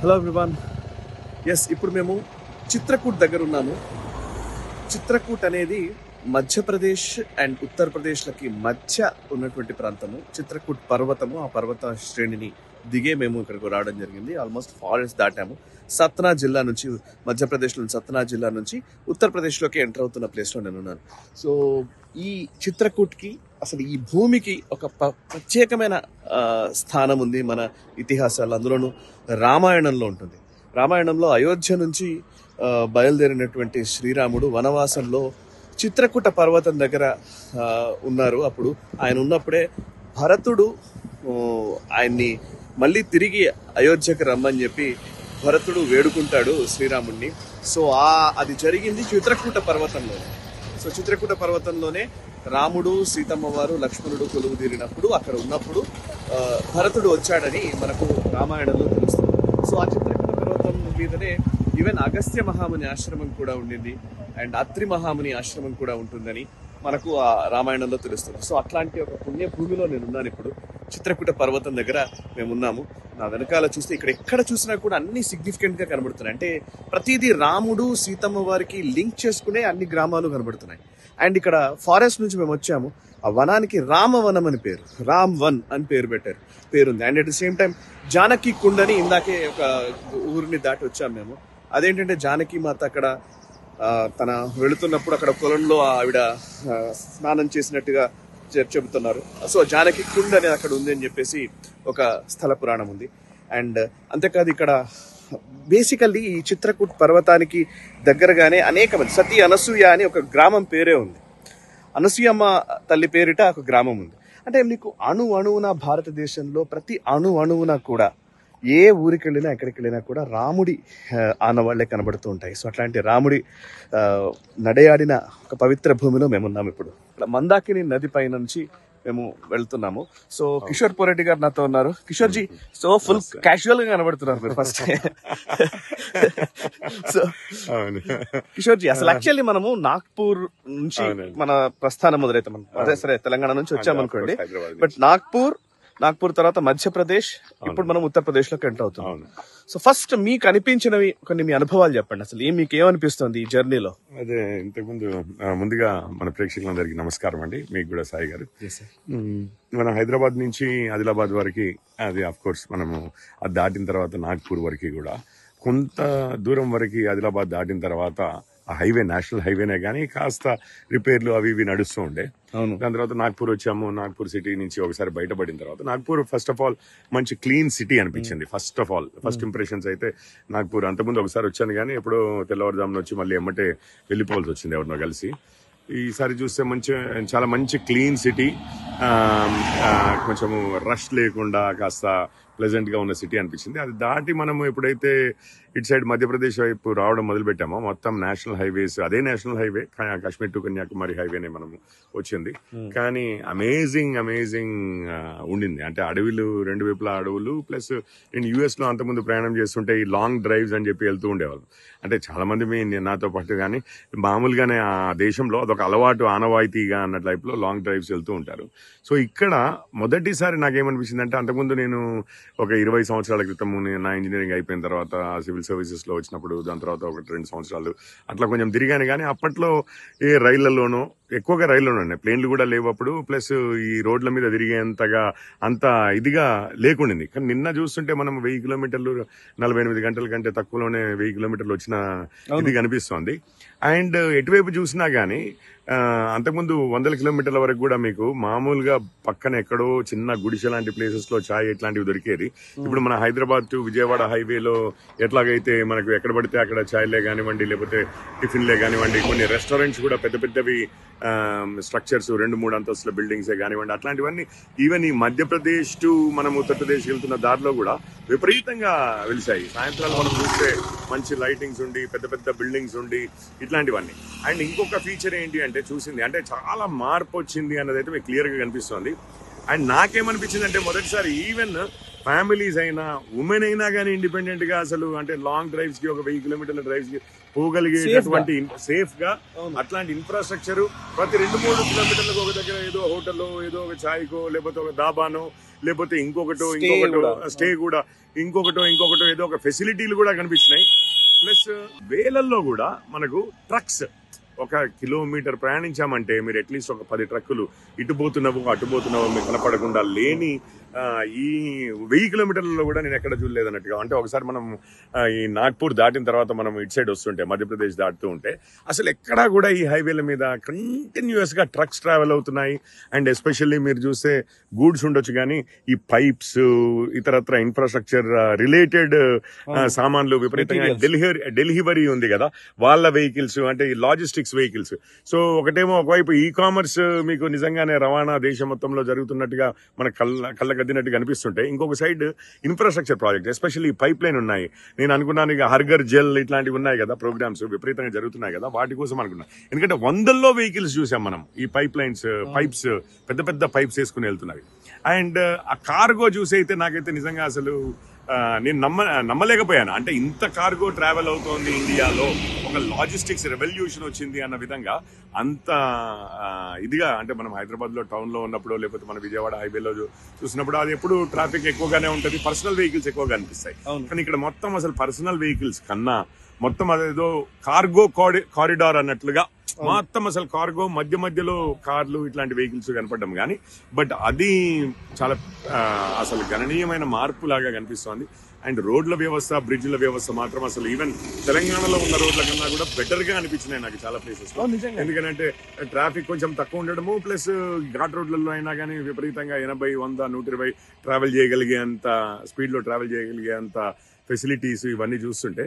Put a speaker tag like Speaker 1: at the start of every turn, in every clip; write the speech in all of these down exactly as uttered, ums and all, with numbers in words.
Speaker 1: Hello everyone. Yes, ఇప్పుడు మేము చిత్రకూట్ దగ్గర ఉన్నాము. చిత్రకూట్ అనేది మధ్యప్రదేశ్ అండ్ ఉత్తరప్రదేశ్లకి మధ్య ఉన్నటువంటి ప్రాంతము. చిత్రకూట్ పర్వతము, ఆ పర్వత శ్రేణిని దిగే మేము ఇక్కడికి రావడం జరిగింది. Almost forest దాటాము. సత్నా జిల్లా నుంచి, మధ్యప్రదేశ్లోని సత్నా జిల్లా నుంచి ఉత్తరప్రదేశ్లోకి ఎంటర్ అవుతున్న ప్లేస్లో నేను ఉన్నాను. సో ఈ చిత్రకూట్కి, అసలు ఈ భూమికి ఒక ప్రత్యేకమైన స్థానం ఉంది మన ఇతిహాసాలు. అందులోనూ రామాయణంలో ఉంటుంది. రామాయణంలో అయోధ్య నుంచి బయలుదేరినటువంటి శ్రీరాముడు వనవాసంలో చిత్రకూట పర్వతం దగ్గర ఉన్నారు. అప్పుడు ఆయన ఉన్నప్పుడే భరతుడు ఆయన్ని మళ్ళీ తిరిగి అయోధ్యకు రమ్మని చెప్పి భరతుడు వేడుకుంటాడు శ్రీరాముడిని. సో ఆ అది జరిగింది చిత్రకూట పర్వతంలో. సో చిత్రకూట పర్వతంలోనే రాముడు, సీతమ్మ వారు, లక్ష్మణుడు కొలువు తీరినప్పుడు, అక్కడ ఉన్నప్పుడు భరతుడు వచ్చాడని మనకు రామాయణంలో తెలుస్తుంది. సో ఆ చిత్రకూట పర్వతం మీదనే ఈవెన్ అగస్త్య మహాముని ఆశ్రమం కూడా ఉండింది, అండ్ అత్రి మహాముని ఆశ్రమం కూడా ఉంటుందని మనకు ఆ రామాయణంలో తెలుస్తుంది. సో అట్లాంటి ఒక పుణ్య భూమిలో నేను ఉన్నాను ఇప్పుడు. చిత్రకూట పర్వతం దగ్గర మేము ఉన్నాము. నా వెనకాల చూస్తే ఇక్కడ ఎక్కడ చూసినా కూడా అన్ని సిగ్నిఫికెంట్ గా కనబడుతున్నాయి. అంటే ప్రతిదీ రాముడు, సీతమ్మ వారికి లింక్ చేసుకునే అన్ని గ్రామాలు కనబడుతున్నాయి. అండ్ ఇక్కడ ఫారెస్ట్ నుంచి మేము వచ్చాము. ఆ వనానికి రామవనం అని పేరు, రామ్ వన్ అని పేరు పెట్టారు, పేరుంది. And at the same time Janaki Kund అని ఇందాకే ఒక ఊరిని దాటి వచ్చాము మేము. అదేంటంటే జానకి మాత అక్కడ తన వెళుతున్నప్పుడు అక్కడ పొలంలో ఆవిడ స్నానం చేసినట్టుగా చెబుతున్నారు. సో జానకి కుండ్ అనేది అక్కడ ఉంది అని చెప్పేసి ఒక స్థల పురాణం ఉంది. అండ్ అంతేకాదు, ఇక్కడ బేసికల్లీ ఈ చిత్రకూట్ పర్వతానికి దగ్గరగానే అనేక మంది, సతీ అనసూయ అని ఒక గ్రామం పేరే ఉంది. అనసూయమ్మ తల్లి పేరిట ఒక గ్రామం ఉంది. అంటే మీకు అణు అణువున భారతదేశంలో ప్రతి అణు అణువున కూడా ఏ ఊరికి వెళ్ళినా ఎక్కడికి వెళ్ళినా కూడా రాముడి ఆనవాళ్లే కనబడుతూ ఉంటాయి. సో అట్లాంటి రాముడి నడయాడిన ఒక పవిత్ర భూమిలో మేమున్నాము ఇప్పుడు. ఇక్కడ మందాకిని నది పై నుంచి మేము వెళ్తున్నాము. సో కిషోర్ పోరెడ్డి గారు నాతో ఉన్నారు. Kishore ji, so full casual గా కనబడుతున్నారు మీరు ఫస్ట్. సో కిషోర్ జీ, అసలు యాక్చువల్లీ మనము నాగ్పూర్ నుంచి మన ప్రస్థానం మొదలైతే మనం అదే సరే తెలంగాణ నుంచి వచ్చామనుకోండి, బట్ నాగ్పూర్ నాగ్పూర్ తర్వాత మధ్యప్రదేశ్, ఇప్పుడు మనం ఉత్తరప్రదేశ్ లోకి ఎంటర్ అవుతాం. సో ఫస్ట్ మీకు అనిపించినవి కొన్ని మీ అనుభవాలు చెప్పండి. అసలు ఏం మీకు ఏమనిపిస్తుంది ఈ జర్నీలో?
Speaker 2: అదే, ఇంతకుముందు ముందుగా మన ప్రేక్షకులందరికీ నమస్కారం అండి. మీకు కూడా సాయి గారు. మనం హైదరాబాద్ నుంచి ఆదిలాబాద్ వరకు, అది అఫ్ కోర్స్ మనము అది దాటిన తర్వాత నాగ్పూర్ వరకు కూడా కొంత దూరం వరకు ఆదిలాబాద్ దాటిన తర్వాత ఆ హైవే నేషనల్ హైవేనే కానీ కాస్త రిపేర్లు అవి ఇవి నడుస్తూ ఉండే. దాని తర్వాత నాగ్పూర్ వచ్చాము. నాగ్పూర్ సిటీ నుంచి ఒకసారి బయటపడిన తర్వాత నాగ్పూర్ ఫస్ట్ ఆఫ్ ఆల్ మంచి క్లీన్ సిటీ అనిపించింది. First of all first impressions అయితే నాగ్పూర్. అంతకుముందు ఒకసారి వచ్చాను కానీ ఎప్పుడో తెల్లవారుజామున వచ్చి మళ్ళీ ఎమ్మటే వెళ్ళిపోవాల్సి వచ్చింది ఎవరినో కలిసి. ఈసారి చూస్తే మంచి చాలా మంచి క్లీన్ సిటీ, కొంచెము రష్ లేకుండా కాస్త ప్లెజెంట్ గా ఉన్న సిటీ అనిపించింది. అది దాటి మనము ఎప్పుడైతే ఇటు సైడ్ మధ్యప్రదేశ్ వైపు రావడం మొదలు పెట్టామో మొత్తం నేషనల్ హైవేస్, అదే national highway Kashmir to Kanyakumari హైవేనే మనము వచ్చింది. కానీ అమేజింగ్ అమేజింగ్ ఉండింది. అంటే అడవులు, రెండు వైపులా అడవులు, ప్లస్ నేను యూఎస్ లో అంతకుముందు ప్రయాణం చేస్తుంటే ఈ లాంగ్ డ్రైవ్స్ అని చెప్పి వెళ్తూ ఉండేవాళ్ళు. అంటే చాలా మంది మీ నాతో పాటు కానీ మామూలుగానే ఆ దేశంలో అదొక అలవాటు, ఆనవాయితీగా అన్న టైప్ లో లాంగ్ డ్రైవ్స్ వెళ్తూ ఉంటారు. సో ఇక్కడ మొదటిసారి నాకేమనిపించింది అంటే, అంతకుముందు నేను ఒక ఇరవై సంవత్సరాల క్రితం నా ఇంజనీరింగ్ అయిపోయిన తర్వాత సివిల్ సర్వీసెస్ లో వచ్చినప్పుడు, దాని తర్వాత ఒకటి రెండు సంవత్సరాలు అట్లా కొంచెం తిరిగాను. కానీ అప్పట్లో ఏ రైళ్లలోనో, ఎక్కువగా రైళ్లలోనే ఉన్నాయి, ప్లేన్లు కూడా లేవు అప్పుడు. ప్లస్ ఈ రోడ్ల మీద తిరిగేంతగా అంత ఇదిగా లేకుండింది. కానీ నిన్న చూస్తుంటే మనం వెయ్యి కిలోమీటర్లు నలభై ఎనిమిది గంటల కంటే తక్కువలోనే వెయ్యి కిలోమీటర్లు వచ్చిన ఇది కనిపిస్తోంది. అండ్ ఎటువైపు చూసినా గానీ అంతకుముందు వందల కిలోమీటర్ల వరకు కూడా మీకు మామూలుగా పక్కన ఎక్కడో చిన్న గుడిసె లాంటి ప్లేసెస్ లో చాయ్ ఇట్లాంటివి దొరికేది. ఇప్పుడు మన హైదరాబాద్ టు విజయవాడ హైవేలో ఎట్లాగైతే మనకు ఎక్కడ పడితే అక్కడ చాయ్లే కానివ్వండి, లేకపోతే టిఫిన్లే కానివ్వండి, కొన్ని రెస్టారెంట్స్ కూడా పెద్ద పెద్దవి స్ట్రక్చర్స్, రెండు మూడు అంతస్తుల బిల్డింగ్సే కానివ్వండి, అట్లాంటివన్నీ ఈవెన్ ఈ మధ్యప్రదేశ్ టు మనం ఉత్తరప్రదేశ్ వెళ్తున్న దారిలో కూడా విపరీతంగా వెలిసాయి. సాయంత్రాలు మనం చూస్తే మంచి లైటింగ్స్ ఉండి, పెద్ద పెద్ద బిల్డింగ్స్ ఉండి, ఇట్లాంటివన్నీ. అండ్ ఇంకొక ఫీచర్ ఏంటి అంటే, చూసింది అంటే చాలా మార్పు వచ్చింది అన్నది అయితే మీకు క్లియర్ గా కనిపిస్తుంది. అండ్ నాకేమనిపించింది అంటే, మొదటిసారి ఈవెన్ ఫ్యామిలీస్ అయినా, ఉమెన్ అయినా కానీ ఇండిపెండెంట్ గా అసలు అంటే లాంగ్ డ్రైవ్స్ కి, ఒక వెయ్యి కిలోమీటర్ల డ్రైవ్స్ కి పోగలిగేటటువంటి సేఫ్ గా అట్లాంటి ఇన్ఫ్రాస్ట్రక్చర్ ప్రతి రెండు మూడు కిలోమీటర్లకు ఒక దగ్గర ఏదో హోటల్లో, ఏదో ఒక ఛాయ్కో, లేకపోతే ఒక దాబానో లేకపోతే ఇంకొకటో
Speaker 1: Stay
Speaker 2: ఇంకొకటో
Speaker 1: కూడా.
Speaker 2: స్టే కూడా ఇంకొకటో ఇంకొకటో ఏదో ఒక ఫెసిలిటీలు కూడా కనిపించినాయి. ప్లస్ వేలల్లో కూడా మనకు ట్రక్స్ ఒక కిలోమీటర్ ప్రయాణించామంటే మీరు అట్లీస్ట్ ఒక పది ట్రక్కులు ఇటు పోతున్నావు అటు పోతున్నావు మీకు కనపడకుండా లేని ఆ, ఈ వెయ్యి కిలోమీటర్లలో కూడా నేను ఎక్కడ చూడలేదు అన్నట్టుగా. అంటే ఒకసారి మనం ఆ, ఈ నాగ్పూర్ దాటిన తర్వాత మనం ఇటు సైడ్ వస్తుంటే మధ్యప్రదేశ్ దాటుతూ ఉంటే అసలు ఎక్కడా కూడా ఈ హైవేల మీద కంటిన్యూస్ గా ట్రక్స్ ట్రావెల్ అవుతున్నాయి. అండ్ ఎస్పెషల్లీ మీరు చూస్తే గూడ్స్ ఉండొచ్చు కానీ ఈ పైప్స్ ఇతరత్ర ఇన్ఫ్రాస్ట్రక్చర్ రిలేటెడ్ సామాన్లు విపరీతంగా డెలివరీ డెలివరీ ఉంది కదా వాళ్ళ వెహికల్స్, అంటే ఈ లాజిస్టిక్స్ వెహికల్స్. సో ఒకటేమో ఒకవైపు ఈ కామర్స్ మీకు నిజంగానే రవాణా దేశం మొత్తంలో జరుగుతున్నట్టుగా మన కళ్ళ కళ్ళ గద్దినట్టుగా కనిపిస్తుంటాయి. ఇంకొక side infrastructure project especially pipeline ఉన్నాయి. నేను అనుకున్నాను ఇక హర్గర్ జల్ ఇట్లాంటివి ఉన్నాయి కదా ప్రోగ్రామ్స్ విపరీతంగా జరుగుతున్నాయి కదా వాటి కోసం అనుకున్నాను. ఎందుకంటే వందల్లో వెహికల్స్ చూసాం మనం ఈ పైప్ లైన్స్ పైప్స్ పెద్ద పెద్ద పైప్స్ వేసుకుని వెళ్తున్నవి. అండ్ ఆ కార్గో చూసి అయితే నాకైతే నిజంగా అసలు ఆ, నేను నమ్మ నమ్మలేకపోయాను. అంటే ఇంత కార్గో ట్రావెల్ అవుతోంది ఇండియాలో, ఒక లాజిస్టిక్స్ రెవల్యూషన్ వచ్చింది అన్న విధంగా అంత ఆ, ఇదిగా. అంటే మనం హైదరాబాద్ లో టౌన్ లో ఉన్నప్పుడు లేకపోతే మన విజయవాడ హైవేలో చూసినప్పుడు అది ఎప్పుడు ట్రాఫిక్ ఎక్కువగానే ఉంటుంది, పర్సనల్ వెహికల్స్ ఎక్కువగా అనిపిస్తాయి. కానీ ఇక్కడ మొత్తం అసలు పర్సనల్ వెహికల్స్ కన్నా మొత్తం అదేదో కార్గో కారిడార్ అన్నట్లుగా మొత్తం అసలు కార్గో మధ్య మధ్యలో కార్లు ఇట్లాంటి వెహికల్స్ కనపడడం కానీ బట్ అది చాలా ఆ, అసలు గణనీయమైన మార్పు లాగా కనిపిస్తోంది. అండ్ రోడ్ల వ్యవస్థ బ్రిడ్జ్ల వ్యవస్థ మాత్రం అసలు ఈవెన్ తెలంగాణలో ఉన్న రోడ్ల కన్నా కూడా బెటర్ గా అనిపించినాయి నాకు చాలా ప్లేసెస్ లో. ఎందుకంటే ట్రాఫిక్ కొంచెం తక్కువ ఉండడము ప్లస్ ఘాట్ రోడ్లలో అయినా కానీ విపరీతంగా ఎనభై వంద నూట ఇరవై ట్రావెల్ చేయగలిగే అంత స్పీడ్ లో ట్రావెల్ చేయగలిగే అంత ఫెసిలిటీస్ ఇవన్నీ చూస్తుంటే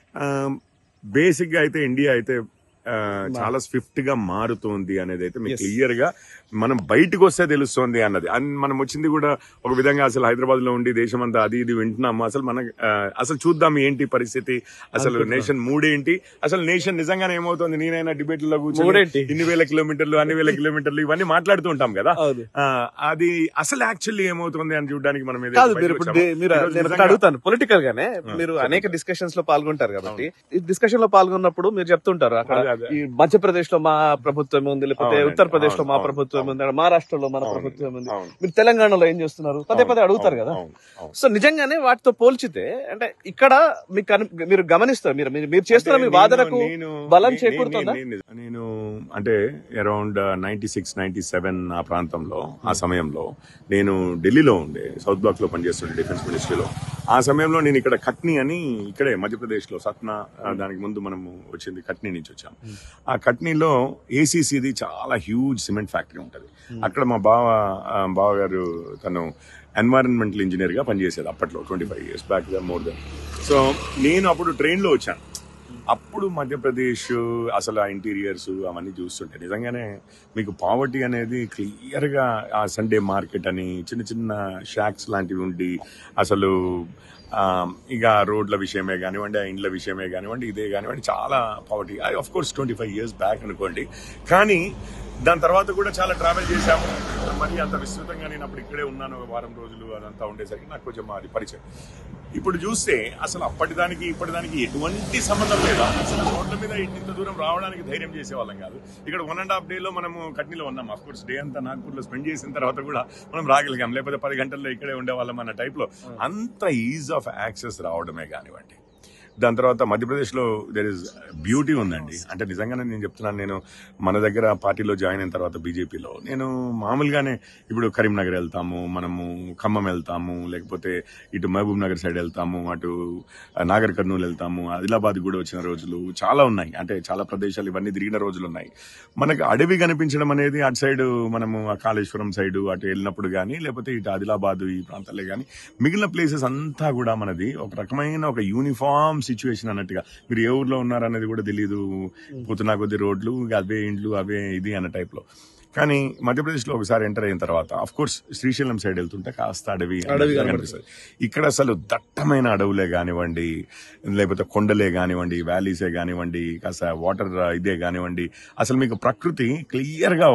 Speaker 2: బేసిక్ గా అయితే ఇండియా అయితే ఆ, చాలా స్విఫ్ట్ గా మారుతోంది అనేది అయితే మీకు క్లియర్ గా మనం బయటకు వస్తే తెలుస్తోంది అన్నది. అండ్ మనం వచ్చింది కూడా ఒక విధంగా అసలు హైదరాబాద్ లో ఉండి దేశం అంతా అది ఇది వింటున్నాము. అసలు మన ఆ, అసలు చూద్దాం ఏంటి పరిస్థితి, అసలు నేషన్ మూడేంటి, అసలు నేషన్ నిజంగానే ఏమవుతుంది. నేనైనా డిబేట్లలో కూర్చొని ఇన్ని వేల కిలోమీటర్లు అన్ని వేల కిలోమీటర్లు ఇవన్నీ మాట్లాడుతూ ఉంటాం కదా, ఆ, అది అసలు యాక్చువల్లీ ఏమవుతుంది అని చూడడానికి మనం ఏదైతే
Speaker 1: కాదు. మీరు
Speaker 2: బయటకు
Speaker 1: ఇప్పుడు
Speaker 2: వచ్చామో,
Speaker 1: దే- మీరు
Speaker 2: ఈరోజు
Speaker 1: నేను
Speaker 2: నిజంగా-
Speaker 1: అడుగుతాను పొలిటికల్ గానే మీరు అనేక డిస్కషన్స్ లో పాల్గొంటారు కాబట్టి ఈ డిస్కషన్ లో పాల్గొన్నప్పుడు మీరు చెప్తుంటారు అక్కడ
Speaker 2: అదే, అదే.
Speaker 1: ఈ మధ్యప్రదేశ్ లో మా ప్రభుత్వం ఉంది, లేకపోతే
Speaker 2: అవునండి,
Speaker 1: ఉత్తరప్రదేశ్ లో మా
Speaker 2: అవును,
Speaker 1: ప్రభుత్వం
Speaker 2: అవును.
Speaker 1: ఉంది, మహారాష్ట్రలో మన
Speaker 2: అవును,
Speaker 1: ప్రభుత్వం ఉంది,
Speaker 2: అవును.
Speaker 1: మీరు తెలంగాణలో ఏం చేస్తున్నారు పదే పదే అడుగుతారు కదా.
Speaker 2: అవును, అవును.
Speaker 1: సో నిజంగానే వాటితో పోల్చితే అంటే ఇక్కడ మీకు కని- మీరు గమనిస్తారు మీరు మీరు- మీరు చేస్తున్న మీ
Speaker 2: అంటే
Speaker 1: వాదనకు
Speaker 2: నేను- నేను-
Speaker 1: బలం
Speaker 2: నేను-
Speaker 1: చేకూరుతుందా?
Speaker 2: నేను- నేను- నేను అంటే around ninety six ninety seven ఆ ప్రాంతంలో ఆ సమయంలో నేను ఢిల్లీలో ఉండే సౌత్ బ్లాక్ లో పనిచేస్తుండే డిఫెన్స్ మినిస్ట్రీలో. ఆ సమయంలో నేను ఇక్కడ కట్నీ అని ఇక్కడే మధ్యప్రదేశ్ లో సత్నా ఆ, దానికి ముందు మనము వచ్చింది కట్నీ నుంచి వచ్చాం. ఆ కట్నీలో ఏసీసీది చాలా హ్యూజ్ సిమెంట్ ఫ్యాక్టరీ ఉంటది. అక్కడ మా బావ ఆ, బావ గారు తను ఎన్వైరన్మెంటల్ ఇంజనీర్ గా పనిచేసేది అప్పట్లో twenty five years back more then. So నేను అప్పుడు ట్రైన్ లో వచ్చాను. అప్పుడు మధ్యప్రదేశ్ అసలు ఆ ఇంటీరియర్స్ అవన్నీ చూస్తుంటే నిజంగానే మీకు పావర్టీ అనేది క్లియర్ గా ఆ సండే మార్కెట్ అని చిన్న చిన్న షాక్స్ లాంటివి ఉండి అసలు ఆ, ఇక రోడ్ల విషయమే కానివ్వండి ఆ ఇండ్ల విషయమే కానివ్వండి ఇదే కానివ్వండి చాలా poverty. Of course twenty five years back అనుకోండి. కానీ దాని తర్వాత కూడా చాలా ట్రావెల్ చేశాము. మరి అంత విస్తృతంగా నేను అప్పుడు ఇక్కడే ఉన్నాను ఒక వారం రోజులు అదంతా ఉండేసరికి నాకు కొంచెం అది పరిచయం. ఇప్పుడు చూస్తే అసలు అప్పటిదానికి ఇప్పటిదానికి ఎటువంటి సంబంధం లేదా. అసలు రోడ్ల మీద ఇంత దూరం రావడానికి ధైర్యం చేసేవాళ్ళం కాదు. ఇక్కడ వన్ అండ్ హాఫ్ డే లో మనము కట్నీలో ఉన్నాం. అఫ్ కోర్స్ డే అంతా నాగ్పూర్ లో స్పెండ్ చేసిన తర్వాత కూడా మనం రాగలిగాం, లేకపోతే పది గంటల్లో ఇక్కడే ఉండేవాళ్ళం అన్న టైప్ లో. అంత ఈజ్ ఆఫ్ యాక్సెస్ రావడమే కానివ్వండి. దాని తర్వాత మధ్యప్రదేశ్ లో దేర్ ఇస్ బ్యూటీ ఉందండి. అంటే నిజంగానే నేను చెప్తున్నాను, నేను మన దగ్గర పార్టీలో జాయిన్ అయిన తర్వాత బీజేపీలో నేను మామూలుగానే ఇప్పుడు కరీంనగర్ వెళ్తాము, మనము ఖమ్మం వెళ్తాము, లేకపోతే ఇటు మహబూబ్ నగర్ సైడ్ వెళ్తాము, అటు నాగర్ కర్నూలు వెళ్తాము, ఆదిలాబాద్ కూడా వచ్చిన రోజులు చాలా ఉన్నాయి. అంటే చాలా ప్రదేశాలు ఇవన్నీ తిరిగిన రోజులు ఉన్నాయి. మనకు అడవి కనిపించడం అనేది అటు సైడ్ మనము ఆ కాళేశ్వరం సైడ్ అటు వెళ్ళినప్పుడు కానీ లేకపోతే ఇటు ఆదిలాబాద్ ఈ ప్రాంతాలే కానీ మిగిలిన ప్లేసెస్ అంతా కూడా మనది ఒక రకమైన ఒక యూనిఫామ్ సిచ్యువేషన్ అన్నట్టుగా. మీరు ఏ ఊర్లో ఉన్నారనేది కూడా తెలియదు, పోతున్నా కొద్ది రోడ్లు అవే ఇండ్లు అవే ఇది అన్న టైప్ లో. కానీ మధ్యప్రదేశ్ లో ఒకసారి ఎంటర్ అయిన తర్వాత అఫ్ కోర్స్ శ్రీశైలం సైడ్ వెళ్తుంటే కాస్త అడవి కనిపిస్తుంది. ఇక్కడ అసలు దట్టమైన అడవులే కానివ్వండి, లేకపోతే కొండలే కానివ్వండి, వ్యాలీసే కానివ్వండి, కాస్త వాటర్ ఇదే కానివ్వండి, అసలు మీకు ప్రకృతి క్లియర్ గా ఒకటి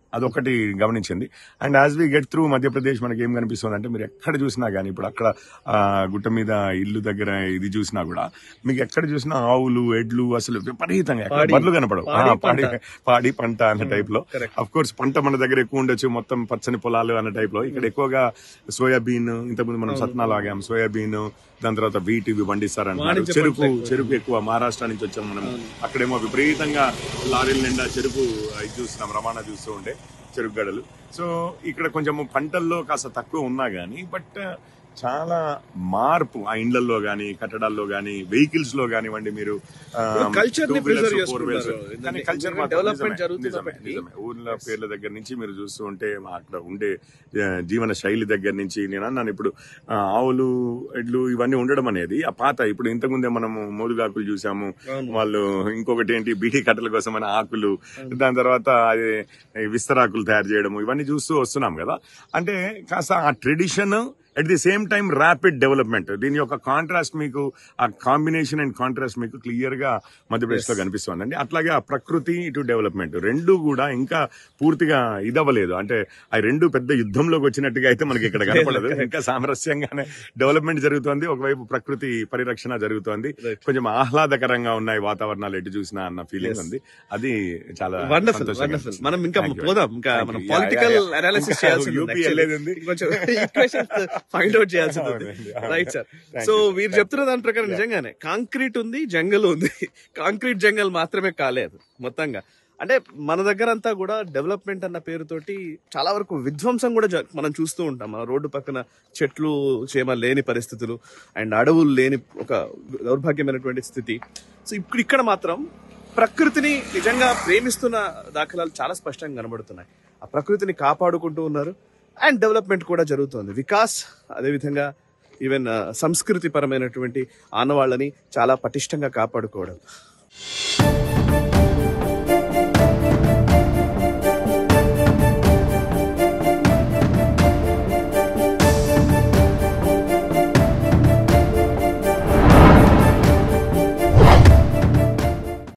Speaker 2: అదొకటి గమనించింది. And as we get through Madhyapradesh మనకి ఏం కనిపిస్తుంది అంటే మీరు ఎక్కడ చూసినా గానీ ఇప్పుడు అక్కడ ఆ, గుట్ట మీద ఇల్లు దగ్గర ఇది చూసినా కూడా మీకు ఎక్కడ చూసినా ఆవులు ఎడ్లు అసలు విపరీతంగా ఎక్కడ
Speaker 1: పాడి.
Speaker 2: బర్రెలు కనపడవు. ఆ,
Speaker 1: పాడి
Speaker 2: పాడి
Speaker 1: పంట.
Speaker 2: పాడి పంట అన్న టైప్ లో
Speaker 1: correct.
Speaker 2: అఫ్ కోర్స్ పంట మన దగ్గర ఎక్కువ ఉండొచ్చు, మొత్తం పచ్చని పొలాలు అన్న టైప్ లో. ఇక్కడ ఎక్కువగా సోయాబీన్, ఇంతకుముందు మనం సత్నాలు ఆగాం, సోయాబీన్, దాని తర్వాత వీట్ ఇవి పండిస్తారంటున్నారు.
Speaker 1: వాణిజ్య
Speaker 2: చెరుకు
Speaker 1: పంటలు ఎక్కువ.
Speaker 2: చెరుకు ఎక్కువ మహారాష్ట్ర నుంచి వచ్చాం మనం. అక్కడేమో విపరీతంగా లారీల నిండా చెరుకు ఇది చూస్తున్నాం, రవాణా చూస్తూ ఉంటే చెరుకు గడలు. సో ఇక్కడ కొంచెం పంటల్లో కాస్త తక్కువ ఉన్నా గానీ బట్ చాలా మార్పు ఆ ఇండ్లలో గానీ కట్టడాల్లో గానీ వెహికల్స్ లో కానివ్వండి. మీరు
Speaker 1: కల్చర్ ని ప్రిజర్వ్ చేసుకుంటారు.
Speaker 2: కానీ కల్చర్
Speaker 1: డెవలప్మెంట్ జరుగుతున్నప్పటికీ
Speaker 2: ఊర్ల పేర్ల దగ్గర నుంచి మీరు చూస్తూ ఉంటే అక్కడ ఉండే ఆ, జీవన శైలి దగ్గర నుంచి నేను అన్నాను ఇప్పుడు ఆ, ఆవులు ఎడ్లు ఇవన్నీ ఉండడం అనేది ఆ పాత. ఇప్పుడు ఇంతకుముందే మనము మోదుగాకులు చూసాము,
Speaker 1: అవును.
Speaker 2: వాళ్ళు ఇంకొకటి ఏంటి బీటీ కట్టల కోసం అని ఆకులు, దాని తర్వాత అది విస్తరాకులు తయారు చేయడం, ఇవన్నీ చూస్తూ వస్తున్నాం కదా. అంటే కాస్త ఆ tradition at the same time rapid development, దీని యొక్క కాంట్రాస్ట్ మీకు ఆ కాంబినేషన్ అండ్ కాంట్రాస్ట్ మీకు క్లియర్ గా మధ్యప్రదేశ్ లో కనిపిస్తుందండి. అట్లాగే ఆ ప్రకృతి ఇటు డెవలప్మెంట్ రెండు కూడా ఇంకా పూర్తిగా ఇదవ్వలేదు. అంటే ఆ రెండు పెద్ద యుద్ధంలోకి వచ్చినట్టుగా అయితే మనకి ఇక్కడ కనపడదు. ఇంకా సామరస్యంగానే డెవలప్మెంట్ జరుగుతోంది, ఒకవైపు ప్రకృతి పరిరక్షణ జరుగుతోంది,
Speaker 1: Right.
Speaker 2: కొంచెం ఆహ్లాదకరంగా ఉన్నాయి వాతావరణాలు ఎటు చూసినా అన్న ఫీలింగ్
Speaker 1: Yes.
Speaker 2: ఉంది. అది చాలా
Speaker 1: వండర్ఫుల్
Speaker 2: సంతోషంగా
Speaker 1: వండర్ఫుల్.
Speaker 2: అనిపిస్తుంది.
Speaker 1: మనం ఇంకా
Speaker 2: Thank you.
Speaker 1: పోదాం, ఇంకా
Speaker 2: Thank
Speaker 1: మనం
Speaker 2: you. Yeah,
Speaker 1: political
Speaker 2: yeah, yeah.
Speaker 1: Analysis
Speaker 2: ఇంకా
Speaker 1: చేయాల్సి
Speaker 2: యూపీ వెళ్ళేది
Speaker 1: కొంచెం ఈక్వేషన్ ఫైండ్ అవుట్ చేయాల్సి ఉంది.
Speaker 2: అవునండి.
Speaker 1: Right sir.
Speaker 2: Thank
Speaker 1: so
Speaker 2: you.
Speaker 1: మీరు చెప్తున్న దాని ప్రకారం నిజంగానే కాంక్రీట్ ఉంది, జంగల్ ఉంది. కాంక్రీట్ జంగల్ మాత్రమే కాలేదు మొత్తంగా. అంటే మన దగ్గర అంతా కూడా డెవలప్మెంట్ అన్న పేరుతోటి చాలా వరకు విధ్వంసం కూడా జ- మనం చూస్తూ ఉంటాం. మన రోడ్డు పక్కన చెట్లు చేమ లేని పరిస్థితులు అండ్ అడవులు లేని ఒక దౌర్భాగ్యమైనటువంటి స్థితి. సో ఇప్పుడు ఇక్కడ మాత్రం ప్రకృతిని నిజంగా ప్రేమిస్తున్న దాఖలాలు చాలా స్పష్టంగా కనబడుతున్నాయి. ఆ ప్రకృతిని కాపాడుకుంటూ ఉన్నారు అండ్ డెవలప్మెంట్ కూడా జరుగుతుంది. వికాస్ అదేవిధంగా ఈవెన్ సంస్కృతి పరమైనటువంటి ఆనవాళ్ళని చాలా పటిష్టంగా కాపాడుకోవడం.